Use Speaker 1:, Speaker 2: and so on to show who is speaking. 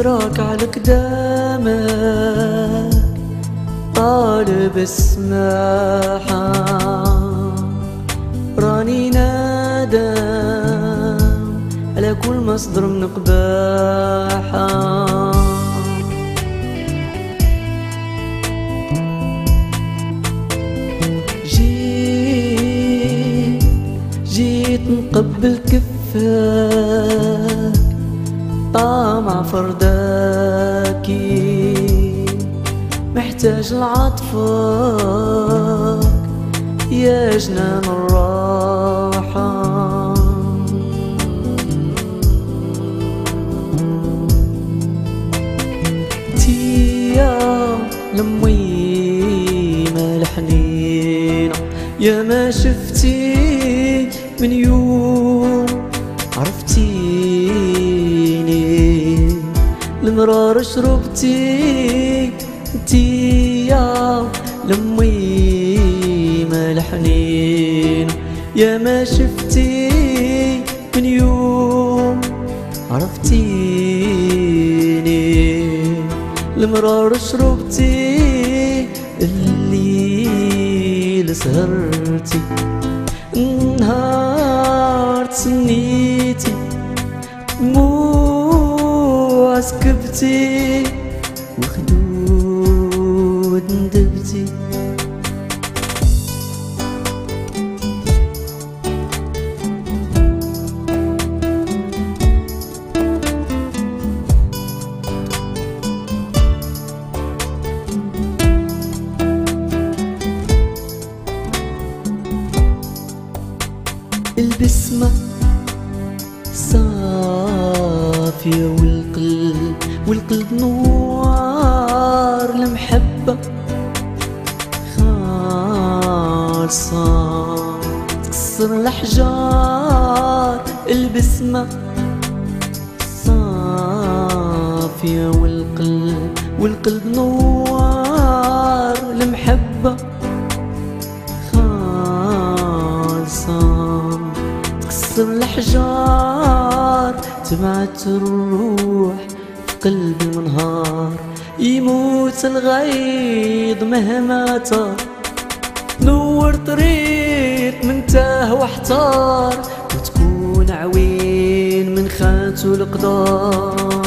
Speaker 1: نتراك على قدامك طالب السماحة، راني نادم على كل مصدر من قباحة. جيت نقبل كفاك طامع فرداكي، محتاج لعطفك يا جنان الراحة. تيا لمي الحنينة يا ما شفتي من يوم عرفتيني، المرار شربتي انتي يا لمي الحنين يا ما شفتي من يوم عرفتيني، المرار شربتي الليل سهرتي، نهار تسنيتي دموع سكبتي وخدود ندبتي. البسمة صافية والقلب نوار، المحبة خالصة تكسر الأحجار. البسمة صافية والقلب نوار، المحبة خالصة تكسر الأحجار. تبعت الروح في قلب المنهار، يموت الغيظ مهما طار، نور طريق من تاه واحتار، وتكون عوين من خاتو القدار.